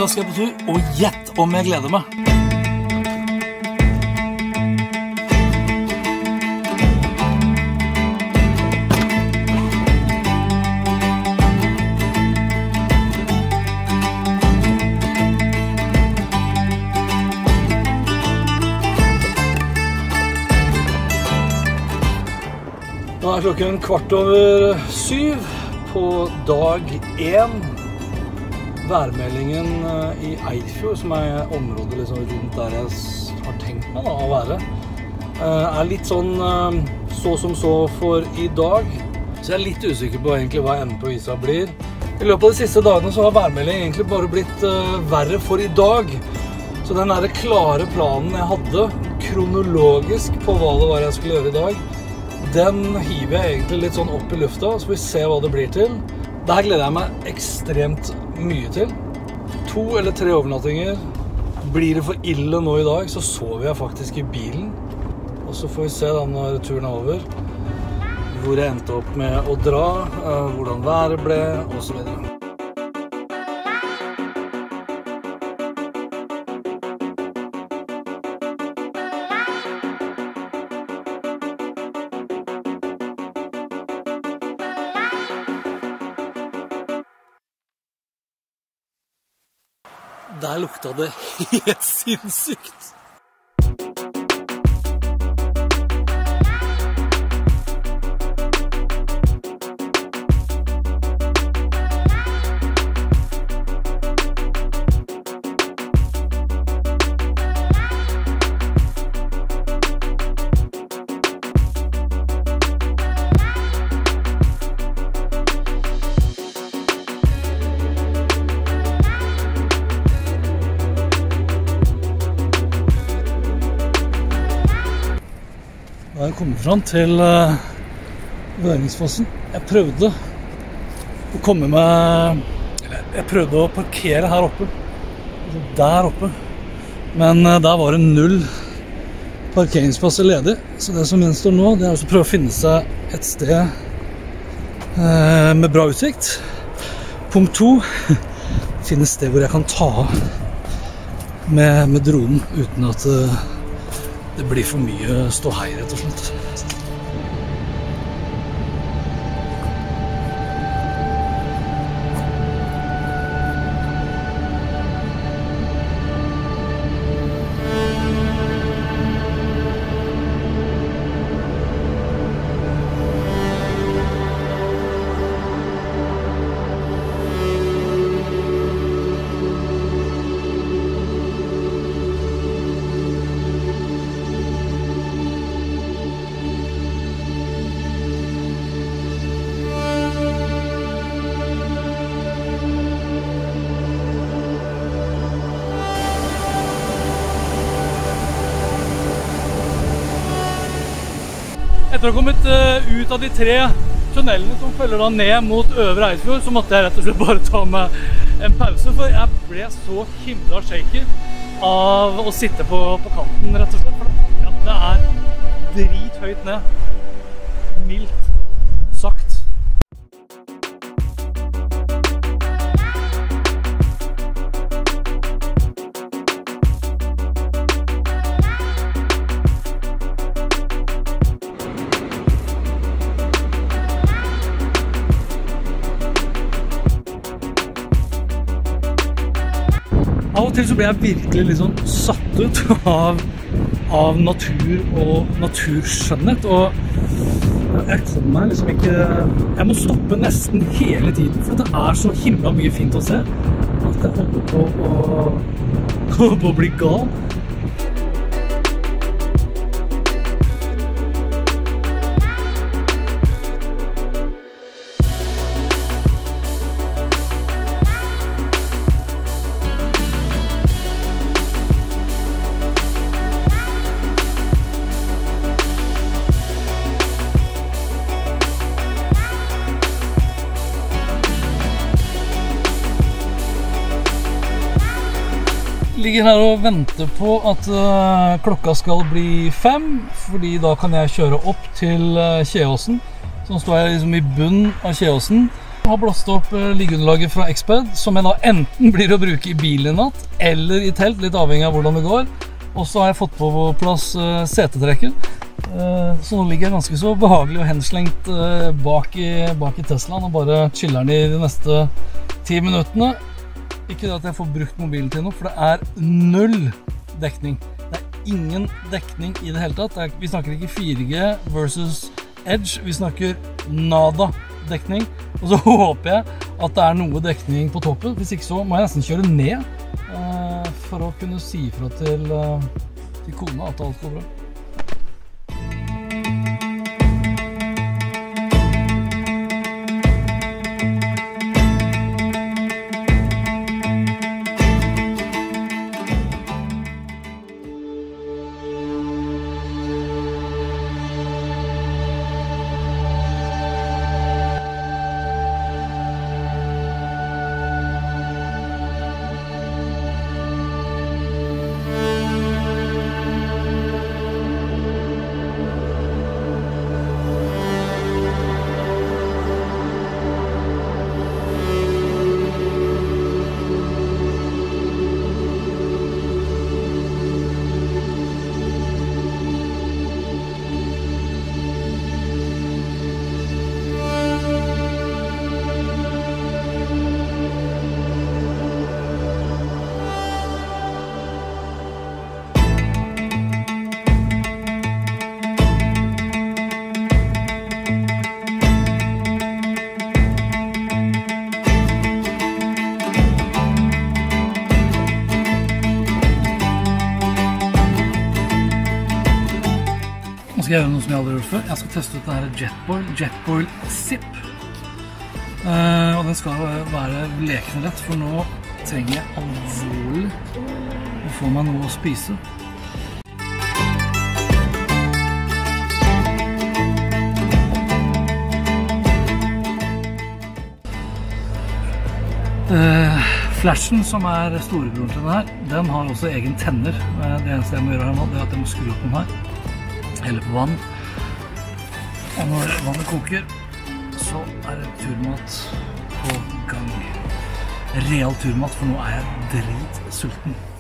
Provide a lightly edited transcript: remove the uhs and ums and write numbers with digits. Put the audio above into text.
dag skal jeg på tur, og gjett om jeg gleder meg. Nå er klokken 7:15 på dag 1. Værmeldingen i Eidfjord, som er området liksom rundt der jeg har tenkt meg å være, er litt sånn så som så for i dag. Så jeg er litt usikker på egentlig hva enden på isa blir. I løpet av de siste dagene så har værmeldingen egentlig bare blitt verre for i dag. Så den der klare planen jeg hadde, kronologisk på hva det var jeg skulle gjøre i dag, den hiver jeg egentlig litt sånn opp i lufta, så får vi se hva det blir til. Dette gleder jeg meg ekstremt mye til. 2 eller 3 overnattinger. Blir det for ille nå i dag, så sover jeg faktisk i bilen. Og så får vi se da når turen er over, hvor jeg endte opp med å dra, hvordan været ble, og så videre. Der lukta det helt sinnssykt. Da jeg kom frem til Vøringsfossen. Jeg prøvde å komme meg, jeg prøvde å parkere her oppe, altså der oppe, men der var det 0 parkeringsplasser ledig, så det som gjenstår nå, det er å prøve å finne seg et sted med bra utsikt. Punkt 2, finne et sted hvor jeg kan ta av med dronen uten at det blir for mye ståhei, rett og slett. Etter å ha kommet ut av de 3 tunnelene som følger da ned mot Øvre Eidfjord, så måtte jeg rett og slett bare ta meg en pause, for jeg ble så himla shaky av å sitte på kanten, rett og slett. For ja, det er drithøyt ned, mildt sagt. Av og til så ble jeg virkelig litt sånn satt ut av natur og naturskjønnhet, og jeg kom meg liksom ikke, jeg må stoppe nesten hele tiden, for det er så himla mye fint å se, at jeg holder på å bli gal. Ligger her og venter på at klokka skal bli 5, fordi da kan jeg kjøre opp til Kjeåsen. Så nå står jeg liksom i bunnen av Kjeåsen, Jeg har blåst opp liggeunderlaget fra Exped, som jeg da enten blir å bruke i bilen i natt, eller i telt, litt avhengig av hvordan det går. Og så har jeg fått på plass setetrekker, så nå ligger jeg ganske så behagelig og henslengt bak i Teslaen, og bare chiller den i de neste 10 minuttene. Ikke det at jeg får brukt mobilen til noe, for det er null dekning. Det er ingen dekning i det hele tatt. Vi snakker ikke 4G versus Edge, vi snakker nada dekning, og så håper jeg at det er noe dekning på toppen. Hvis ikke så må jeg nesten kjøre ned for å kunne si ifra til kona at alt går bra. Nå skal jeg gjøre noe som jeg aldri har gjort før. Jeg skal teste ut denne Jetboil Zip. Og den skal være lekende rett, for nå trenger jeg alvorlig å få meg noe å spise. Flashen, som er storebroren til den her, den har også egen tenner. Det eneste jeg må gjøre her nå, det er at jeg må skru opp den her. Heller på vann. Og når vannet koker, så er det turmat på gang. Real turmat, for nå er jeg dritsulten.